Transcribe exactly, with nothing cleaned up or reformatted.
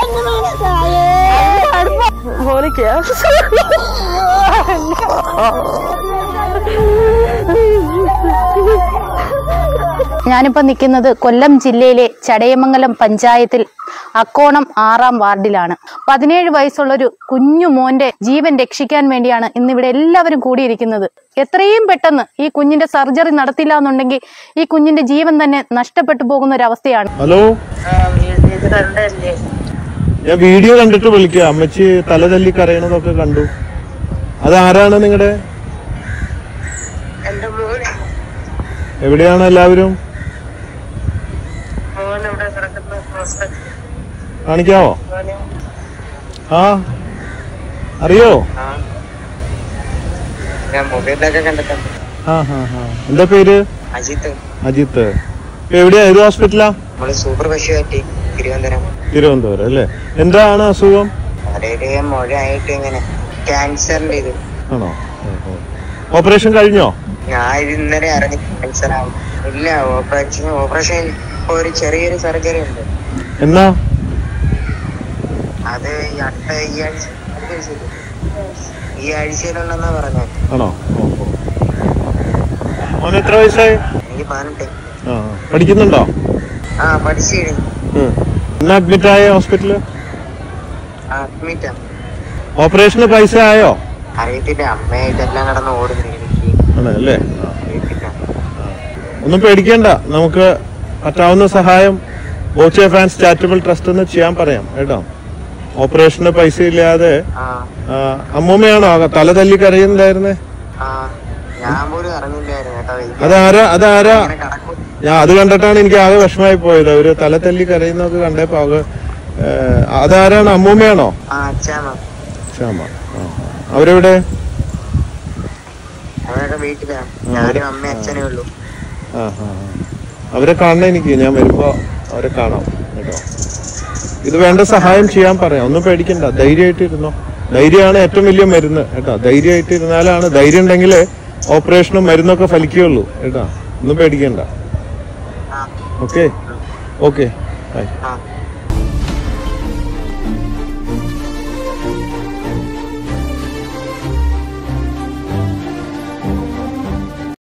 ഞാനിപ്പോ നിൽക്കുന്നത് കൊല്ലം ജില്ലയിലെ ചടയമംഗലം പഞ്ചായത്തിൽ അക്കോണം ആറാം വാർഡിലാണ്. പതിനേഴ് വയസ്സുള്ളൊരു കുഞ്ഞു മോന്റെ ജീവൻ രക്ഷിക്കാൻ വേണ്ടിയാണ് ഇന്നിവിടെ എല്ലാവരും കൂടിയിരിക്കുന്നത്. എത്രയും പെട്ടെന്ന് ഈ കുഞ്ഞിന്റെ സർജറി നടത്തില്ല എന്നുണ്ടെങ്കിൽ ഈ കുഞ്ഞിന്റെ ജീവൻ തന്നെ നഷ്ടപ്പെട്ടു പോകുന്ന ഒരു അവസ്ഥയാണ്. ഹലോ, ഞാൻ വീഡിയോ കണ്ടിട്ട് വിളിക്കുക. അമ്മച്ചി തല തല്ലി കരയണതൊക്കെ കണ്ടു. അതാരാണ് നിങ്ങളുടെ? എവിടെയാണ് എല്ലാവരും? കാണിക്കാവോ? ആ, അറിയോ? എന്താ പേര്? അജിത്ത്. അജിത്ത്. എവിടെയാ? ഏത് ഹോസ്പിറ്റലാ? Super speciality Thiruvananthapuram. തിരുവനന്തപുരം അല്ലേ? എന്താണ് അസുഖം? മുഴയായിട്ട് ഇങ്ങനെ ക്യാൻസറിന്റെ ഇത് ആണോ? ഓപ്പറേഷൻ കഴിഞ്ഞോ? ഞാൻ ഇത് ഇന്നലെ അറിഞ്ഞു ക്യാൻസർ ആവും. ഇല്ല, ഓപ്പറേഷൻ ഓപ്പറേഷൻ ഇപ്പൊ ഒരു ചെറിയൊരു സർജറി ഉണ്ട്. എന്നാ? അത് ഈ അടുത്ത ഈ ആഴ്ച ഈ ആഴ്ചയിലുണ്ടെന്നാ പറഞ്ഞത്. ആണോ? മോന് എത്ര വയസ്സായി? എനിക്ക് പതിനെട്ട്. പഠിക്കുന്നുണ്ടോ? ആ, പഠിച്ചു കഴിഞ്ഞു. എന്നാ അഡ്മിറ്റ് ആയ ഹോസ്പിറ്റല്? അഡ്മിറ്റാ. ഓപ്പറേഷന് പൈസ ആയോ? അറിയത്തില്ല, അമ്മ ഇതെല്ലാം കടന്ന് ഓടുന്നു. അല്ലേ? ഒന്നും പേടിക്കണ്ട. നമുക്ക് പറ്റാവുന്ന സഹായം ബോച്ചെ ഫാൻസ് ചാരിറ്റബിൾ ട്രസ്റ്റ് എന്ന് ചെയ്യാൻ പറയാം കേട്ടോ. ഓപ്പറേഷന് പൈസ ഇല്ലാതെ. അമ്മൂമ്മയാണോ തല തല്ലി കരയുന്നുണ്ടായിരുന്നേ? അതാരാ അതാരാ ഞാൻ അത് കണ്ടിട്ടാണ് എനിക്ക് ആകെ വിഷമായി പോയത്. അവര് തല തല്ലി കരയുന്നൊക്കെ കണ്ടപ്പോ ആകെ. അതാരാണ്? അമ്മൂമ്മയാണോ? ശ്യാമ. അവരെവിടെ? അവരെ കാണണം എനിക്ക്. ഞാൻ വരുമ്പോ അവരെ കാണാം കേട്ടോ. ഇത് വേണ്ട സഹായം ചെയ്യാൻ പറയാം. ഒന്നും പേടിക്കണ്ട, ധൈര്യമായിട്ടിരുന്നോ. ധൈര്യമാണ് ഏറ്റവും വലിയ മരുന്ന് കേട്ടോ. ധൈര്യമായിട്ട് ഇരുന്നാലാണ്, ധൈര്യം ഉണ്ടെങ്കിലേ ഓപ്പറേഷനും മരുന്നൊക്കെ ഫലിക്കുകയുള്ളൂ കേട്ടോ. ഒന്നും പേടിക്കണ്ട. Okay okay by.